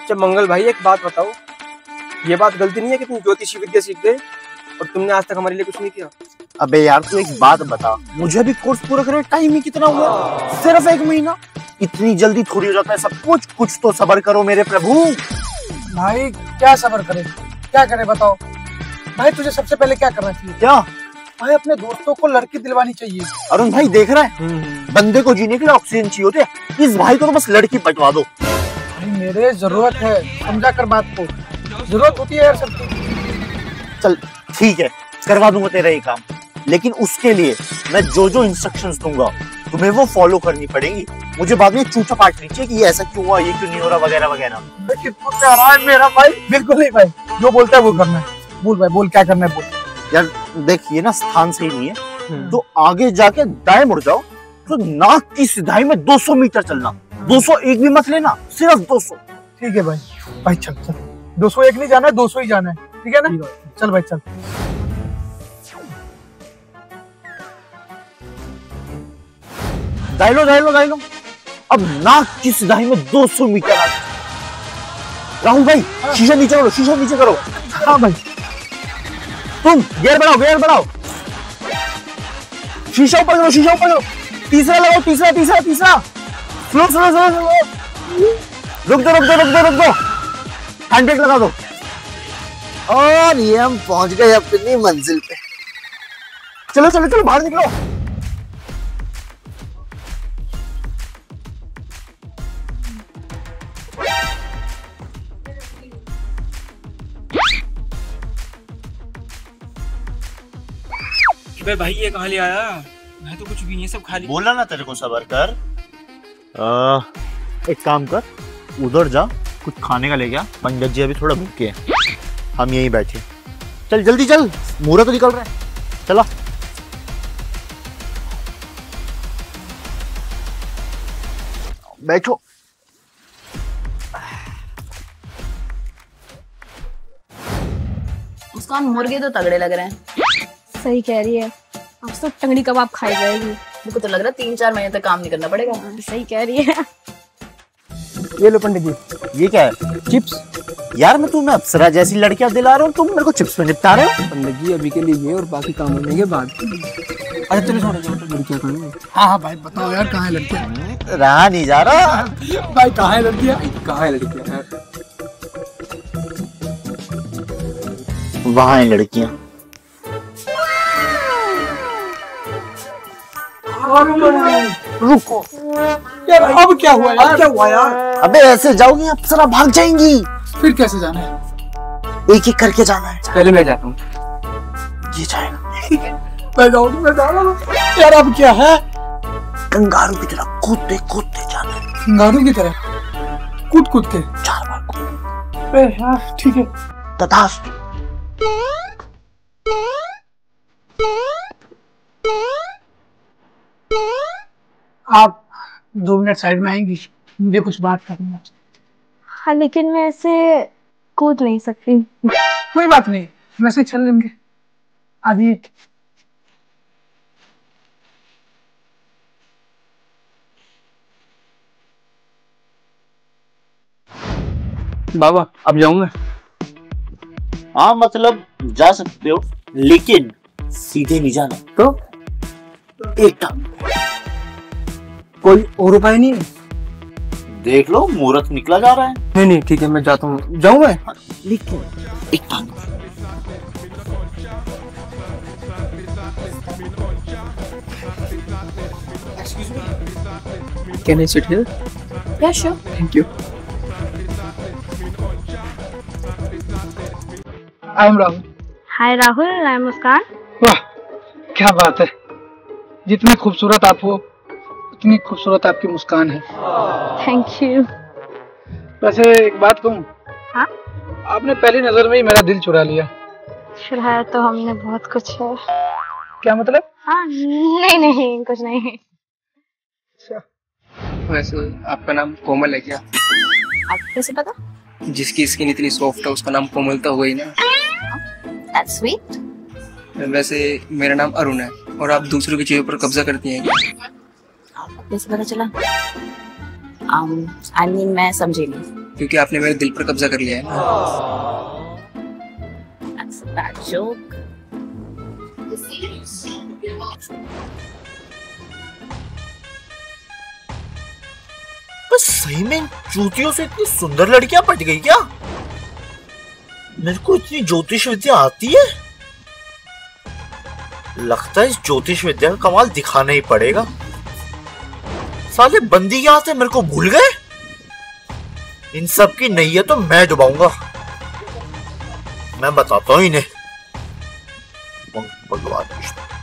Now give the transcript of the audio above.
अच्छा मंगल भाई, एक बात बताओ, ये बात गलती नहीं है कि तुम ज्योतिषी विद्या सीख गए और तुमने आज तक हमारे लिए कुछ नहीं किया? अबे यार तू एक बात बता, मुझे भी कोर्स पूरा करने टाइम ही कितना हुआ? सिर्फ 1 महीना। इतनी जल्दी थोड़ी हो जाता है सब कुछ तो सब्र करो मेरे प्रभु। भाई क्या सब्र करे, क्या करे बताओ भाई। तुझे सबसे पहले क्या करना चाहिए? क्या भाई अपने दोस्तों को लड़की दिलवानी चाहिए। अरुण भाई देख रहा है, बंदे को जीने के लिए ऑक्सीजन चाहिए होते हैं, इस भाई को तो बस लड़की पटवा दो। भाई मेरे जरूरत है, समझा कर बात को, जरूरत होती है यार सबकी। चल ठीक है, करवा दूंगा तेरा ये काम, लेकिन उसके लिए मैं जो इंस्ट्रक्शंस दूंगा तुम्हें वो फॉलो करनी पड़ेगी। मुझे बाद में चूचा पाट नहीं चाहिए कि ये ऐसा क्यों हुआ, ये क्यों नहीं हो रहा, वगैरह वगैरह। कितना प्यारा है मेरा भाई। बिल्कुल नहीं भाई, जो बोलता है वो करना है। बोल भाई, बोल क्या करना है बोल। यार देख, ये ना स्थान सही नहीं है, तो आगे जाके दाएं मुड़ जाओ, तो नाक की सिधाई में 200 मीटर चलना। 201 भी मत लेना, सिर्फ 200। ठीक है भाई। भाई चल चल, 201 नहीं जाना है, 200 ही जाना है, ठीक है ना? चल भाई चल। दाई लो। अब नाक की सिधाई में 200 मीटर आ। राहुल भाई शीशा नीचे करो। हाँ भाई। तुम गियर बढ़ाओ। शीशा ऊपर करो। तीसरा लगाओ, तीसरा। स्लो। रुक दो। हैंड ब्रेक लगा दो। और ये हम पहुंच गए अपनी मंजिल पे। चलो बाहर निकलो। भाई ये कहाँ ले आया? मैं तो कुछ भी नहीं, सब खाली। बोला ना तेरे को सबर कर। एक काम कर, उधर जा, कुछ खाने का ले गया। पंडित जी अभी थोड़ा भूखे हैं, हम यहीं बैठे। चल जल्दी चल, मुहूर्त तो निकल रहा है। चला बैठो। मुस्कान, मुर्गे तो तगड़े लग रहे हैं। सही कह रही है, आज तो टंगड़ी कबाब खाई जाएगी। मुझे तो लग रहा है 3-4 महीने तक काम नहीं करना पड़ेगा। सही कह रही है। ये लो पंडित जी। ये क्या है? चिप्स। यार मैं तुम्हें अप्सरा जैसी लड़कियां दिला रहा हूँ, तुम मेरे को चिप्स में निपटा रहे हो। पंडित जी अभी के लिए और बाकी काम होने के बाद। अच्छा चलो छोड़ो, लड़कियां कहाँ हैं? हाँ भाई बताओ यार, कहाँ है लड़कियां? रहा नहीं जा रहा भाई कहाँ है लड़कियां? वहाँ है लड़कियां। रुको यार, अब क्या हुआ यार? अबे ऐसे जाओगी अप्सरा भाग जाएंगी। फिर कैसे जाना है? एक करके जाना है। पहले मैं जाता हूँ। ये जाएगा। मैं जा रहा हूँ। यार अब क्या है? कंगारू की तरह कूदते जाना है। कंगारू की तरह कूद के 4 बार कूद। यार ठीक है। तथास्तु। आप 2 मिनट साइड में आएंगी, मुझे कुछ बात करनी है। हाँ लेकिन मैं ऐसे कूद नहीं सकती। कोई बात नहीं, वैसे चल लेंगे। आइए। बाबा अब जाऊंगा। हाँ मतलब जा सकते हो, लेकिन सीधे नहीं जाना। तो एक टांग। कोई और उपाय नहीं है? देख लो मुहूर्त निकला जा रहा है। नहीं ठीक है, मैं जाता हूँ। जाऊँ मैं? लेकिन एक टांग। Can I sit here? Yeah, sure. Thank you. I am Rahul. Hi Rahul, I am Muskan. वाह क्या बात है, जितनी खूबसूरत आप हो उतनी खूबसूरत आपकी मुस्कान है। Thank you. वैसे एक बात कहूँ? हाँ? आपने पहली नजर में ही मेरा दिल चुरा लिया। चुराया तो हमने बहुत कुछ है। क्या मतलब? हाँ नहीं कुछ नहीं। वैसे आपका नाम कोमल है क्या? आपको कैसे पता? जिसकी स्किन इतनी सॉफ्ट है उसका नाम कोमल तो हुआ ही ना। That's sweet. वैसे मेरा नाम अरुण है और आप दूसरों की चीजों पर कब्जा करती हैं। आपको कैसे पता चला? I mean, मैं समझी नहीं। क्योंकि आपने मेरे दिल पर कब्जा कर लिया है ना। That's a bad joke. बस सही में इन चूतियों से इतनी सुंदर लड़कियां पट गई क्या? मेरे को इतनी ज्योतिष विद्या आती है? लगता है इस ज्योतिष विद्या का कमाल दिखाना ही पड़ेगा। साले बंदी क्या थे, मेरे को भूल गए। इन सब की नैया तो मैं डुबाऊंगा। मैं बताता हूँ इन्हें। भगवान कृष्ण।